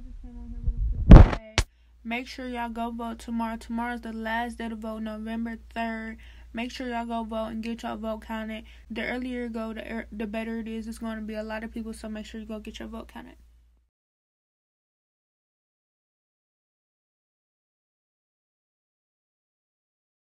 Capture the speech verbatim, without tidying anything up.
just came on here real quick to say, make sure y'all go vote tomorrow. Tomorrow's the last day to vote, November third. Make sure y'all go vote and get y'all vote counted. The earlier you go, the, er- the better it is. It's going to be a lot of people, so make sure you go get your vote counted.